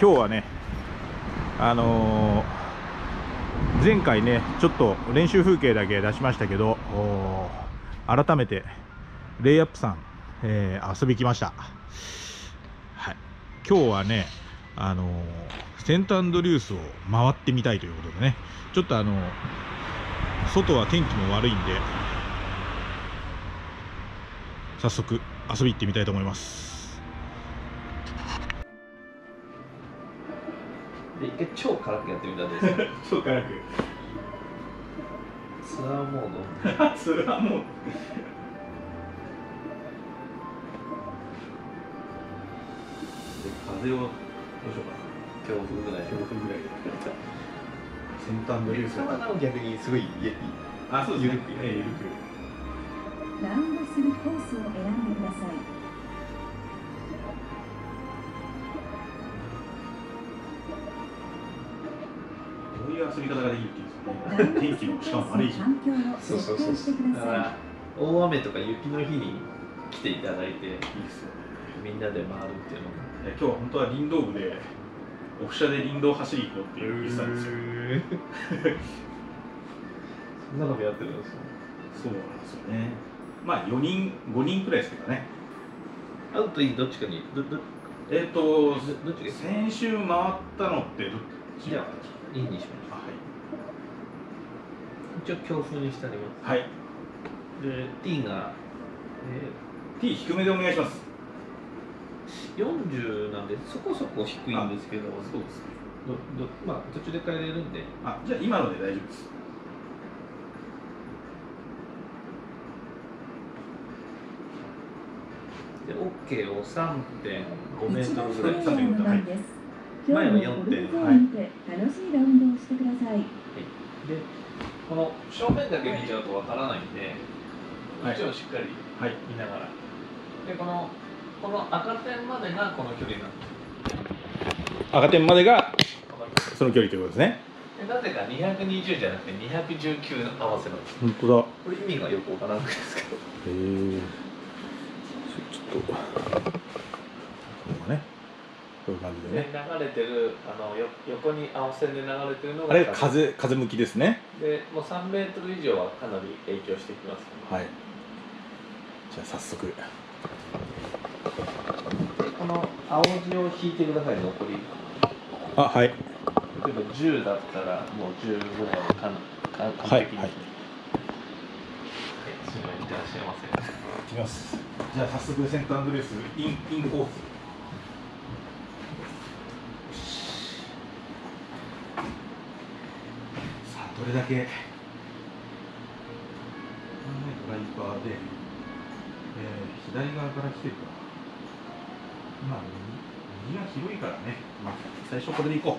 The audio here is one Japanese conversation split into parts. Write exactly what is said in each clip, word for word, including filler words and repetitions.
今日はね、あのー、前回ねちょっと練習風景だけ出しましたけど、改めてレイアップさん、えー、遊び来ました。はい、今日はね、あのー、セントアンドリュースを回ってみたいということでね、ちょっとあのー、外は天気も悪いんで早速遊び行ってみたいと思います。 で、一回超辛くやってみたんですか。 超辛くツアーモードツアーモードで、風をどうしようかな、強風ぐらい強風ぐらいセントアンドリュースはなお逆にすごいあ、そうですね、 緩く、 えー、緩くラウンドするコースを選んでください。 こういう遊び方ができるっていうんですよね。天気もしかも悪いし。 そうそうそうそう。だから大雨とか雪の日に来ていただいていいですよね。みんなで回るっていうのが。 今日は本当は林道部でオフ車で林道走り行こうっていう言ってたんですよ。 そんなことやってるんですか。 そうなんですよね。まあよにんごにんくらいですけどね。 アウトいいどっちかにどどえっとどっちが先週回ったのってどっちじゃあいいにしましょう。 はい。 一応強風にしてあります。 はい。 で T が、えー、T 低めでお願いします。 よんじゅうなんでそこそこ低いんですけど、 そうですね。 どどまあ途中で変えれるんで。 あ、じゃあ今ので大丈夫です。 で OK を さんてんごメートルぐらい。 さんてんごメートル前は よんてんご 楽しいラウンドをしてください。 でこの正面だけ見ちゃうとわからないんで、こっちをしっかり見ながら、でこのこの赤点までがこの距離なんです。 赤点までがその距離ということですね。 でなぜかにひゃくにじゅうじゃなくてにひゃくじゅうきゅう合わせなんです。 本当だ。 これ意味がよくわからないんですけど。 へえ。ちょっとこうね、こういう感じでね。 流れてるあのよ横に青線で流れてるのがあれ風風向きですね。 でもうさんメートル以上はかなり影響してきます、ね。 はい。じゃあ早速。 でこの青字を引いてください、残り。 あ、はい。 例えばじゅうだったらもうじゅうぐらいをかん完璧に。はい。はい。はい。すみません、いってらっしゃいませ。 行きます。じゃあ早速セントアンドリュースインインコース。さあどれだけドライバーで、えー、左側から来てるか。今右が広いからね。まあ最初これで行こう。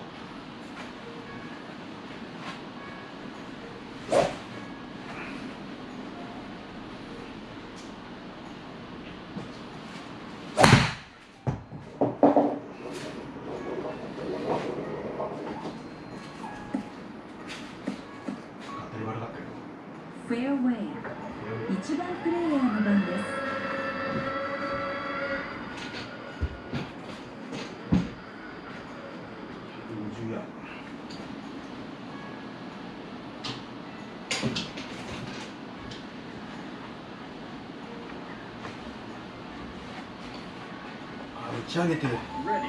フェアウェイ、いちばんプレイヤーの番です。 あ、打ち上げてる。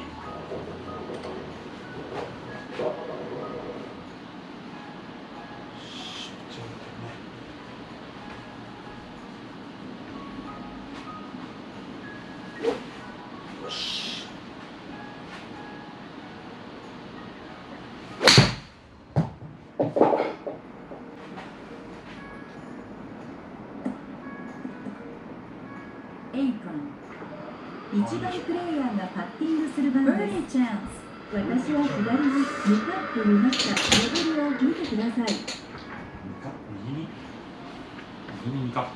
いちばんプレイヤーがパッティングする番です。私は左ににカップ見ました。レベルを見てください。 右に右ににカップ。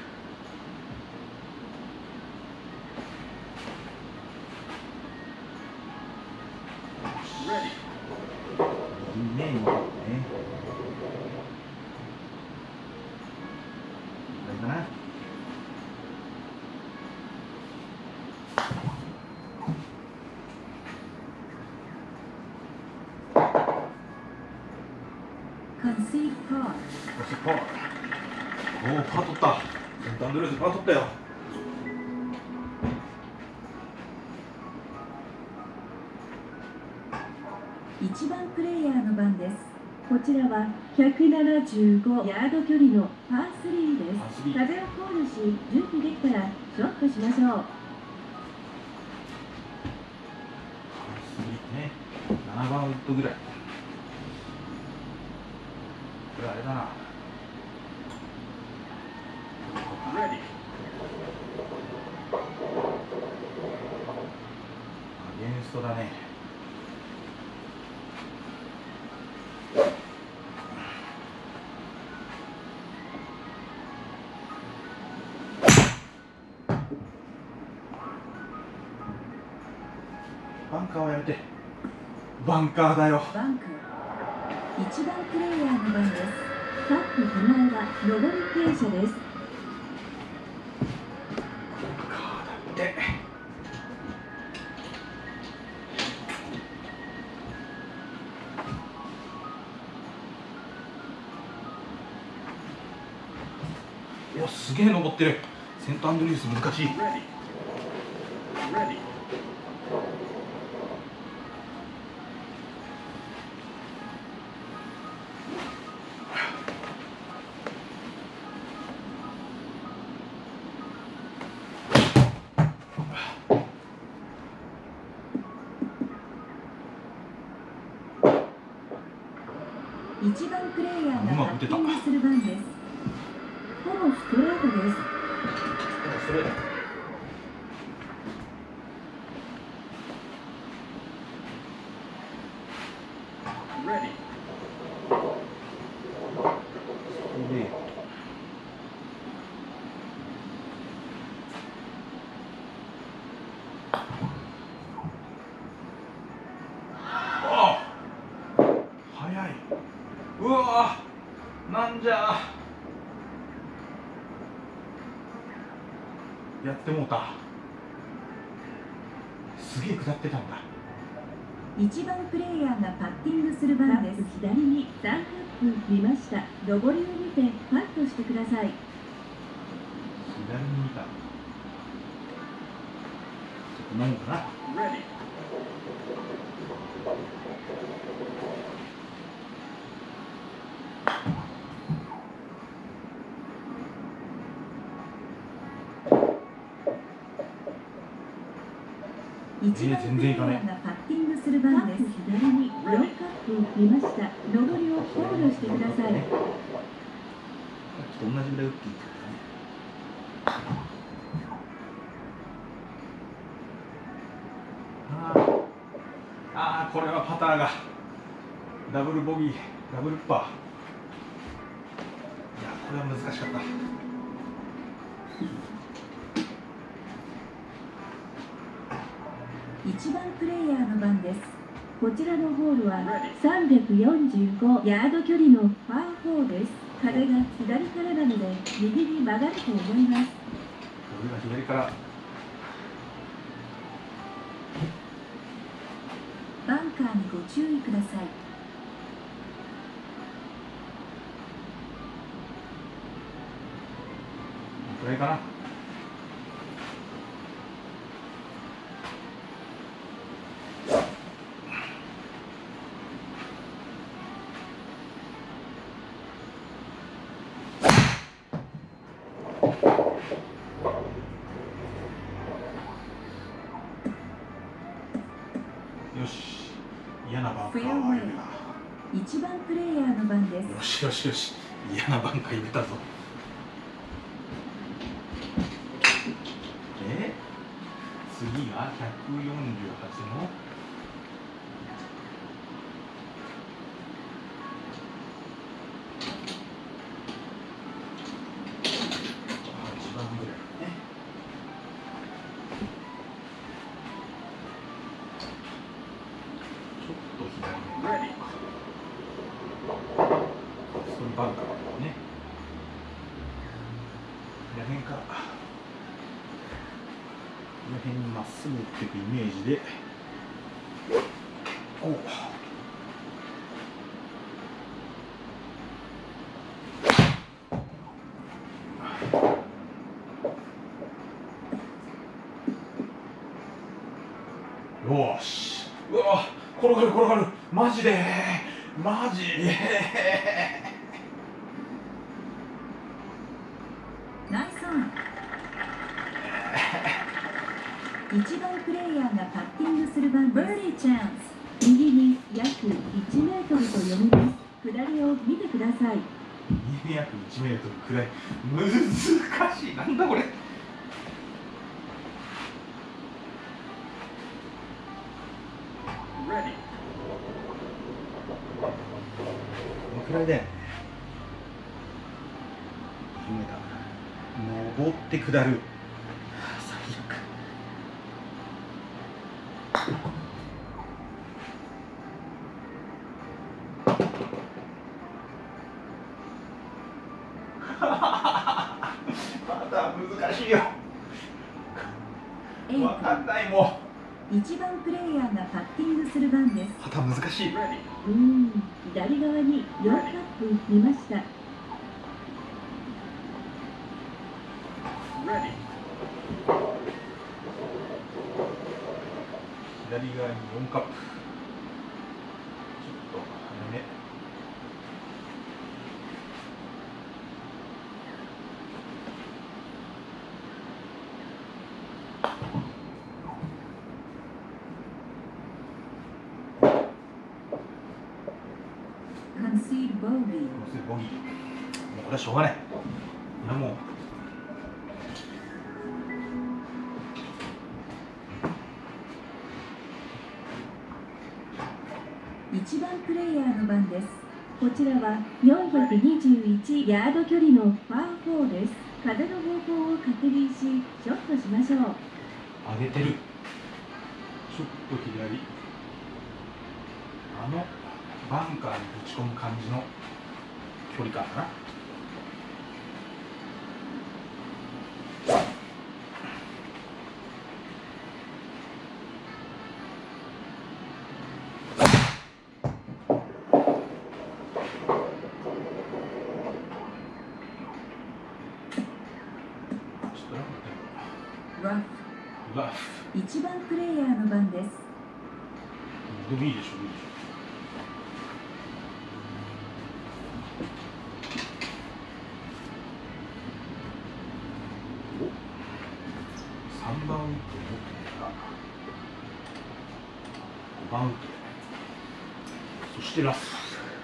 右ね、にカップね。これかな。 Proceed par. そしてパー。おお、パー取った。セントアンドリュースパー取ったよ。 いちばんプレイヤーの番です。こちらはひゃくななじゅうごヤード距離のパースリーです。風を考慮し、準備できたらショットしましょう。 パースリーね。ななばんウッドぐらい。これあれだな。アゲンストだね。バンカーはやめて。バンカーだよ。 バンカー。いちばんプレイヤーの番です。カップ手前は上り傾斜です。 バンカーだって。いや、すげえ登ってる。セントアンドリュース難しい。 いちばんプレイヤーがパッティングする番です。ほぼストレートです。 それうわー、なんじゃやってもうた。すげえ下ってたんだ。 いちばんプレイヤーがパッティングする番です。左にさんじゅっぷん見ました。上りを見てパットしてください。 左に見た。そんなもんかな。 いちばんプレイヤーがパッティングする番です。左によんカップ見ました。上りを考慮してください。 ちょっと同じぐらい打っていいからね。あーあー、これはパターがダブルボギー、ダブルパー。いや、これは難しかった。 いちばんプレイヤーの番です。こちらのホールはさんびゃくよんじゅうごヤード距離のパーフォーです。風が左からなので右に曲がると思います。 俺が左から。 バンカーにご注意ください。 これかな。よし、嫌なバンカーは入れた。 いちばんプレイヤーの番です。 よしよしよし、嫌なバンカー入れたぞ。え、次がひゃくよんじゅうはちのはちばんぐらいね。ちょっと左にそのバンカーね。この辺からこの辺にまっすぐ打っていくイメージで、およーし。うわ、転がる転がる。マジでマジでナイスオン。いちばんプレイヤーがパッティングする番です。バーディーチャンス。右に約いちメートルと読みます。下りを見てください。 右に約いちメートルくらい。難しい。なんだこれ。このくらいだよね。決めた。登って下る。最悪。まだ難しいよ。わかんないもう。いちばんプレイヤーがパッティングする番です。 また難しい。 うーん、左側によんカップ見ました。 左側によんカップ。ちょっと早め。 カンシールボギー。 ボギー。もうこれはしょうがない。いやもう。 いちばんプレイヤーの番です。こちらはよんひゃくにじゅういちヤード距離のパーフォーです。風の方向を確認し、ショットしましょう。 上げてる。ちょっと左。あのバンカーにぶち込む感じの距離感かな。 ラフ。 ラフ。 いちばんプレイヤーの番です。 でもいいでしょ、いいでしょ。お、さんばんウッドを持ってたらごばんウッド、そしてラフ。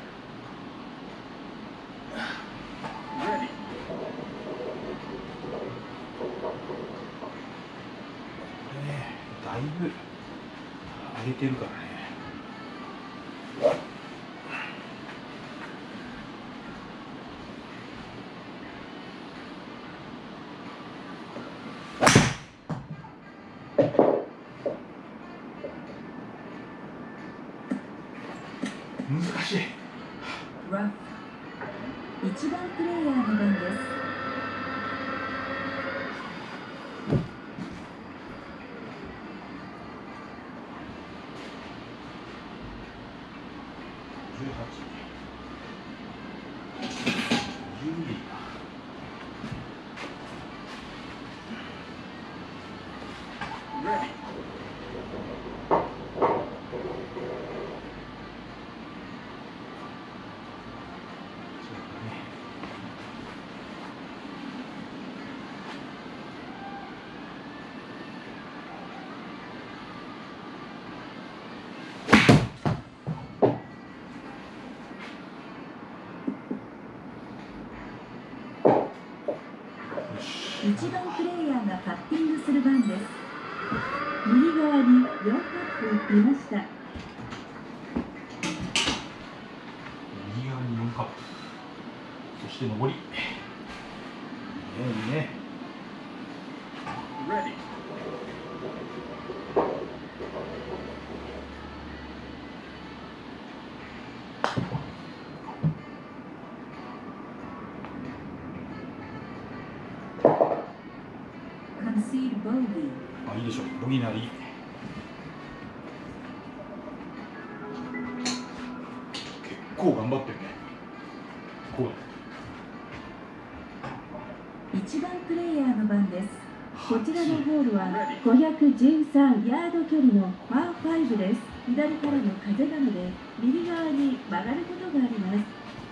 だいぶ上げてるからね。難しい。 ラフ。いちばんプレイヤーの番です。 じゅうはち、じゅうにか。 いちばんプレイヤーがパッティングする番です。右側によんカップ見ました。 右側によんカップ。そして上り。いいね、いいね。 カンシールボギー。 あ、いいでしょう。ボギーなり。結構頑張ってるね。こうだ。 いちばんプレイヤーの番です。 こちらのホールはごひゃくじゅうさんヤード距離のパーファイブです。左からの風なので右側に曲がることがあります。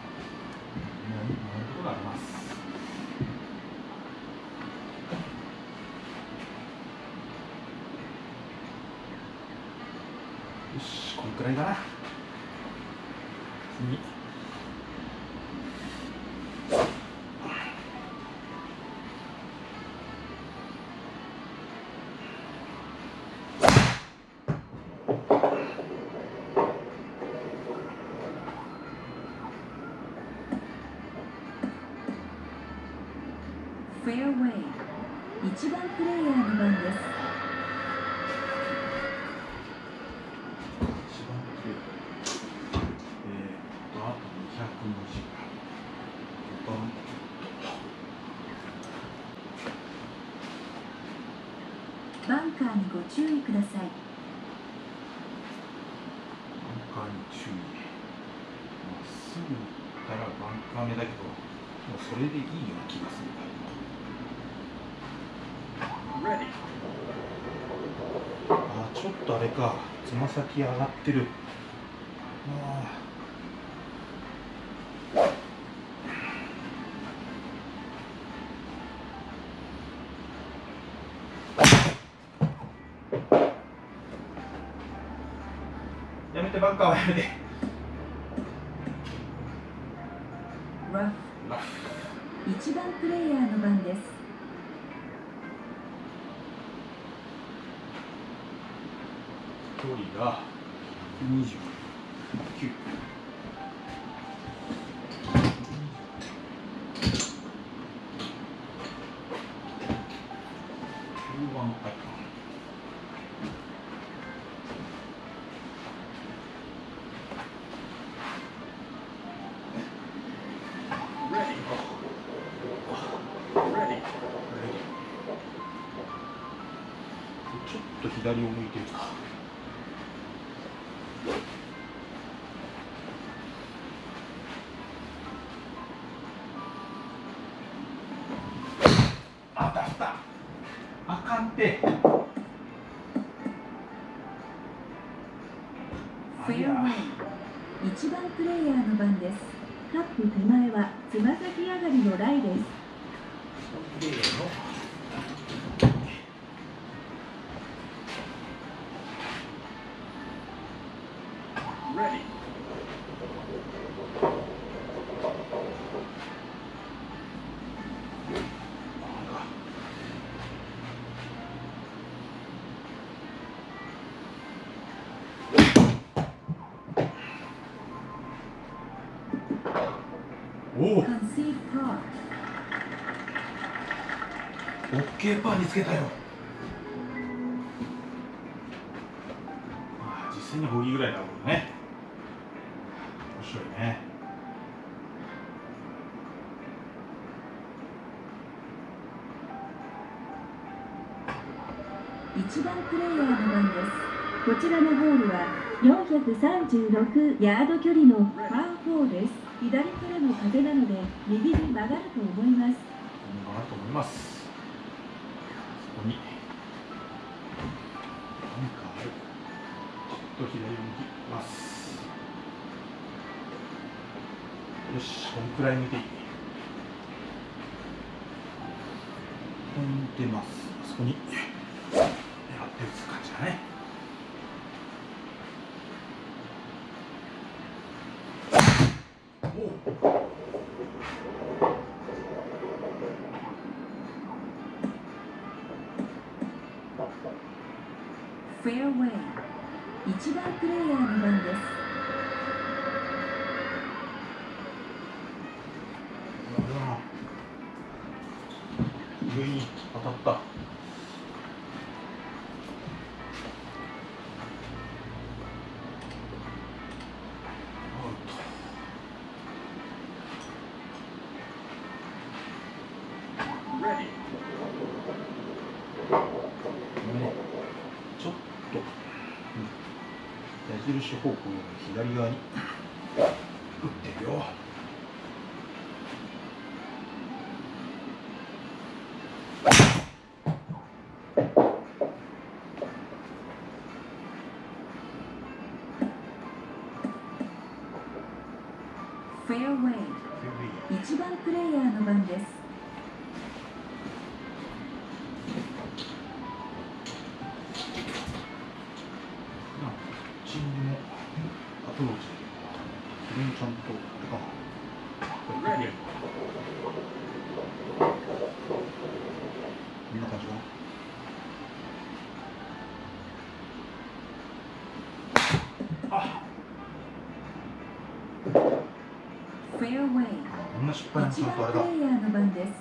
ことがあります。よし、こんくらいかな。次。 フェアウェイ、いちばんプレイヤーの番です。バンカーにご注意ください。 バンカーに注意。まっすぐからバンカー目だけど、もうそれでいいような気がする。あー、ちょっとあれか、つま先上がってる。あー、やめて、バンカーはやめて。 ラフ、 ラフ。 いちばんプレイヤーの番です。 距離がにじゅうきゅう。ちょっと左を向いてるか。あたった。あかんて。 フェアウェイ、いちばんプレイヤーの番です。カップ手前はつま先上がりのライです。 おお、 カンシードパー。 オッケーパーにつけたよ。ああ、実際にボギーぐらいだもんね。面白いね。 いちばんプレイヤーの番です。こちらのホールはよんひゃくさんじゅうろくヤード距離のパーフォーです。左からの風なので右に曲がると思います。 曲がると思います。そこに何かある。ちょっと左を向きます。よし、このくらい向いていい。ここに向いてます。あそこに狙って打つ感じだね。 フェアウェイ、いちばんプレイヤーの番です。 上に当たった。ちょっと矢印方向より左側に打ってるよ。 フェアウェイ、いちばんプレイヤーの番です。 チームのアプローチでそれにちゃんとあれかな、こんな感じかな。あ、 フェアウェイ、 こんな失敗もちゃんとあれだ。 いちばんプレイヤーの番です。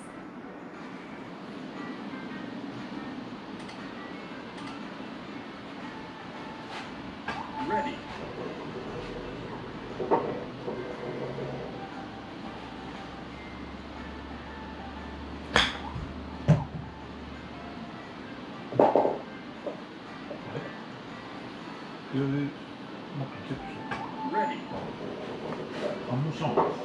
えー、なんか結構反応したのかな。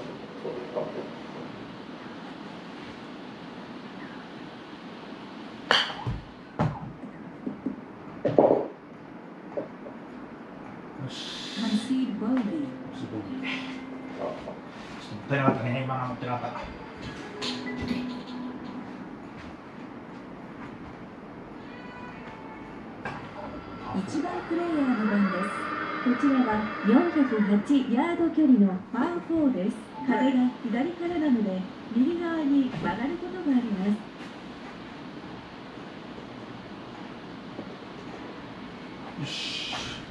よし、 Concede bogey。 すごい。ちょっともったいなかったね、今のもったいなかった。 いちばんプレイヤーの番です。こちらはよんひゃくはちヤード距離のパーフォーです。風が左からなので右側に曲がることがあります。 よし。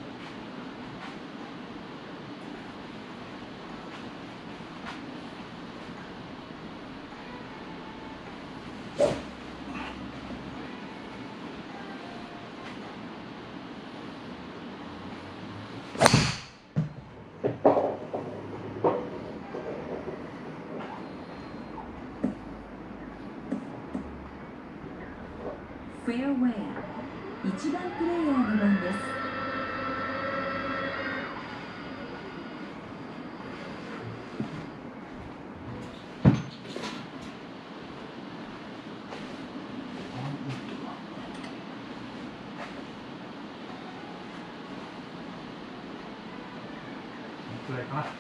フェアウェイ、いちばんプレイヤーの番です。 くらいかな。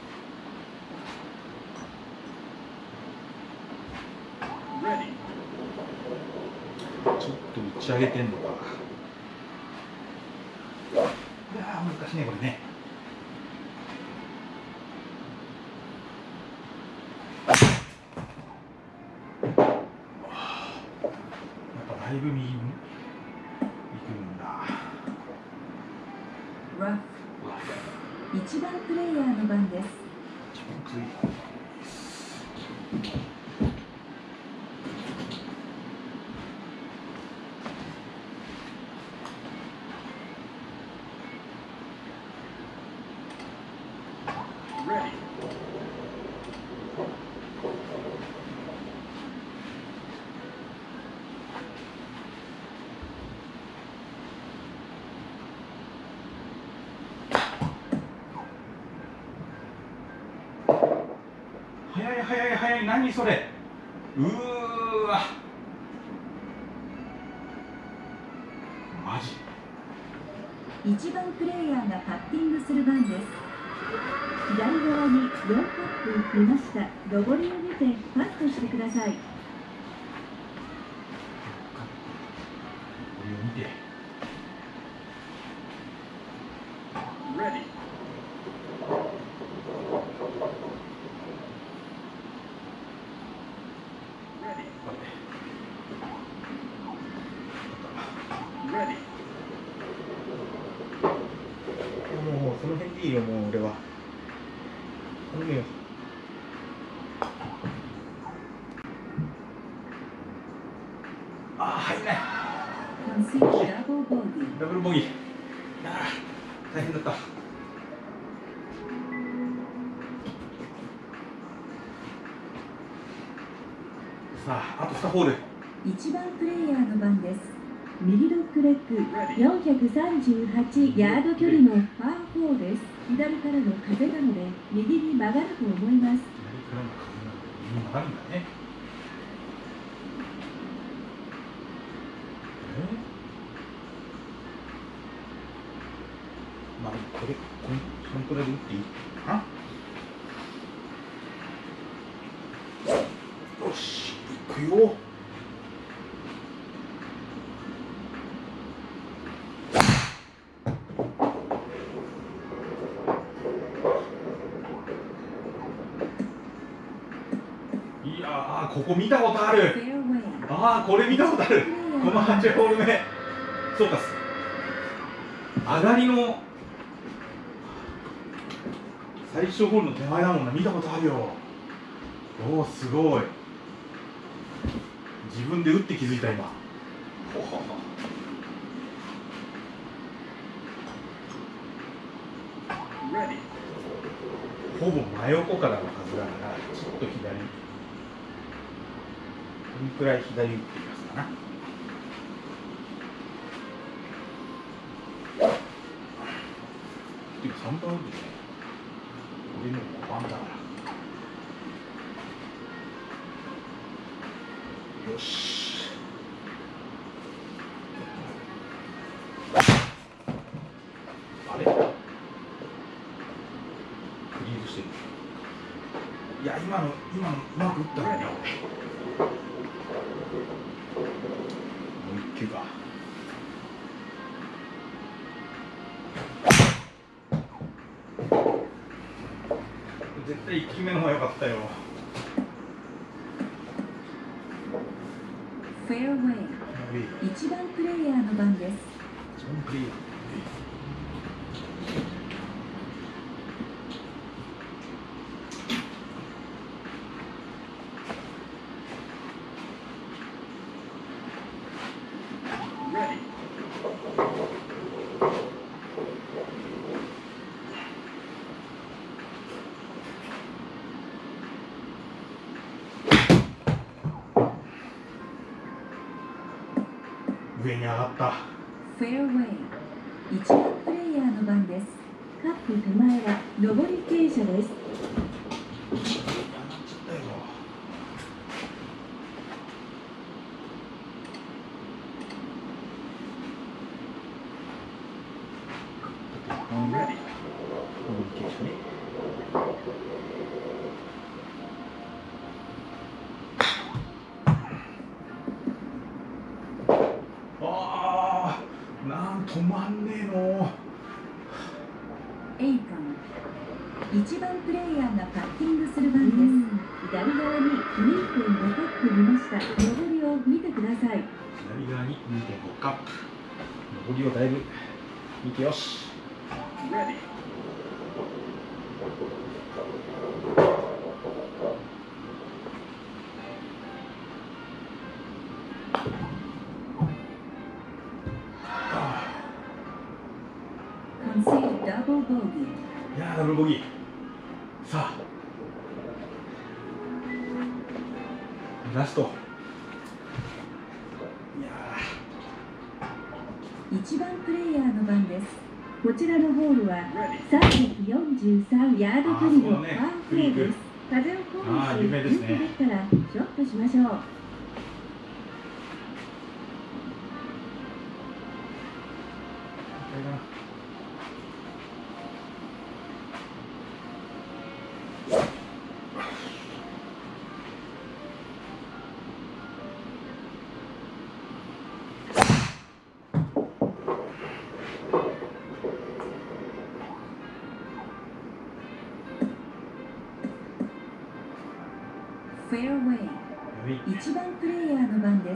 ちょっと打ち上げてんのか。いやー難しいねこれね。やっぱだいぶ右に行くんだ。 ラフ、いちばんプレイヤーの番です。 一番つい早い早い早い、何それ。うーわマジ。 いちばんプレイヤーがパッティングする番です。左側によんカップ見ました。上りを見てパットしてください。 これを見て。もうその辺でいいよ、もう俺は。頼むよ。ああ、入んない。ダブルボギー。ああ、大変だった。さあ、あとにホール。 いちばんプレイヤーの番です。右ドッグレッグよんひゃくさんじゅうはちヤード距離のパーフォーです。左からの風なので右に曲がると思います。 左からの風なので右に曲がるんだね。えー、まあこれこんそのくらいで打っていいかな。 くよ。いやー、ここ見たことある。ああ、これ見たことある。このはちホール目。そうか、上がりの最初ホールの手前だもんな。見たことあるよ。おお、すごい。自分で打って気づいた今。ほほほ。ほぼ真横からのはずだから、ちょっと左。このくらい左打っていますかな。てかさんばん打ってね。俺のごばんだから。よし。あれ？フリーズしてる。いや、今の今のうまく打ったのにな俺。もう一球か。絶対いっきゅうめの方が良かったよ。 フェアウェイ、いちばんプレイヤーの番です。 いちばんプレイヤー。上に上がった。 フェアウェイ、いちばんプレイヤーの番です。カップ手前は上り傾斜です。 ああ、なん止まんねえの。 エイプロン、いちばんプレイヤーがパッティングする番です。左側に にてんご カップ見ました。上りを見てください。 左側に にてんご カップ。上りをだいぶ見てよし。 コンセールダブルボギー。 いやー、ダブルボギー。さあ、ラスト。いやいちばんプレイヤーの番です。こちらのホールはさんびゃくよんじゅうさんヤード距離のパーフォーです。風をコールして、打ってできたらショットしましょう。フェアウェイ、いちばんプレイヤーの番です。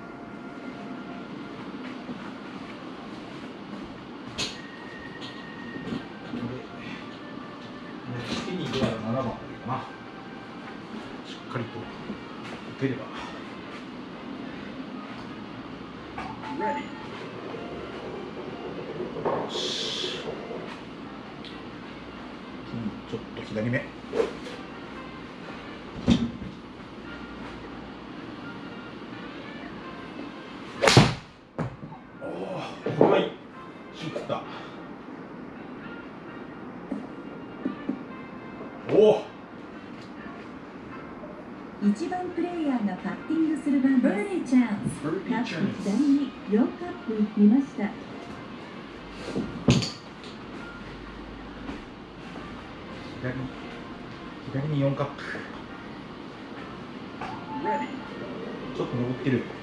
次にどうやらななばんかな。しっかりと打てれば。よし。ちょっと左目。はい、しくった。おお。 いちばんプレイヤーがパッティングする番です。バーディーチャンス。カップ左によんカップ見ました。 左、左によんカップ。 ちょっと登ってる。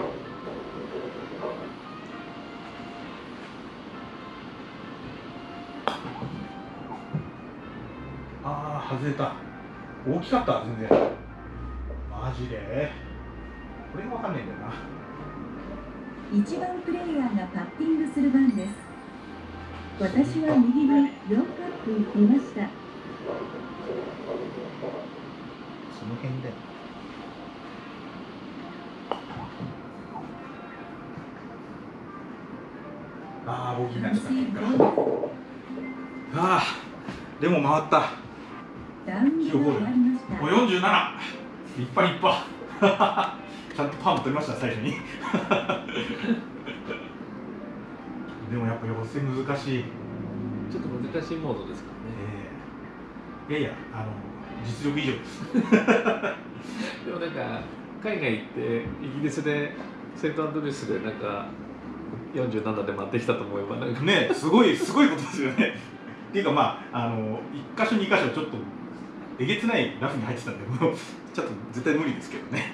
ああ、外れた。大きかった、全然。マジでこれがわかんないんだよな。 いちばんプレイヤーがパッティングする番です。私は右によんカップ見ました。 その辺だよ。ああ、ボギーになっちゃった結果。ああ、でも回った。 ラウンドが終わりました。 もうよんじゅうなな。立派立派。ちゃんとパーも取りました最初に。でもやっぱ予選難しい。 ちょっと難しいモードですからね。 えー、いやいや、あの実力以上です。 でもなんか海外行ってイギリスでセントアンドリュースでなんかよんじゅうななで回ってきたと思えばなんかね、すごいすごいことですよね。っていうかまああのいっかしょにかしょちょっとえげつないラフに入ってたんで、もうちょっと絶対無理ですけどね。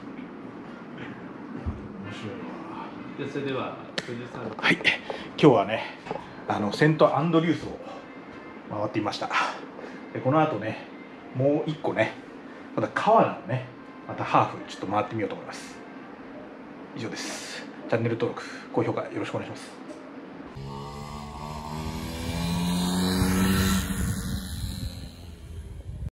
面白いわ。 でそれでは藤井さん、 はい、今日はねあのセントアンドリュースを回っていました。でこの後ねもういっこねまた川奈のねまたハーフちょっと回ってみようと思います。以上です。チャンネル登録高評価よろしくお願いします。